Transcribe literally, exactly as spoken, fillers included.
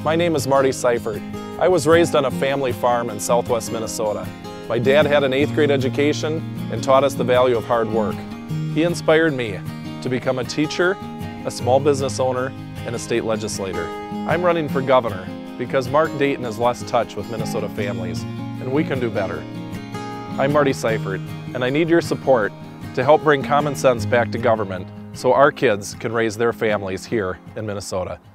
My name is Marty Seifert. I was raised on a family farm in southwest Minnesota. My dad had an eighth grade education and taught us the value of hard work. He inspired me to become a teacher, a small business owner, and a state legislator. I'm running for governor because Mark Dayton has lost touch with Minnesota families, and we can do better. I'm Marty Seifert, and I need your support to help bring common sense back to government so our kids can raise their families here in Minnesota.